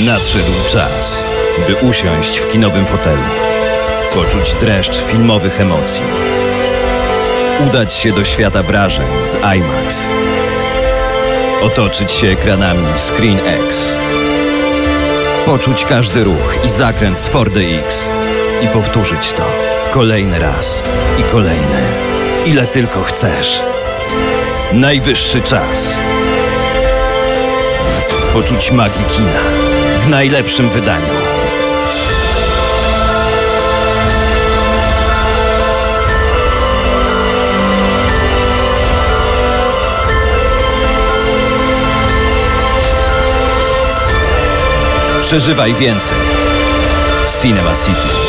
Nadszedł czas, by usiąść w kinowym fotelu, poczuć dreszcz filmowych emocji, udać się do świata wrażeń z IMAX, otoczyć się ekranami ScreenX, poczuć każdy ruch i zakręt z 4DX i powtórzyć to kolejny raz i kolejny, ile tylko chcesz. Najwyższy czas poczuć magię kina w najlepszym wydaniu. Przeżywaj więcej w Cinema City.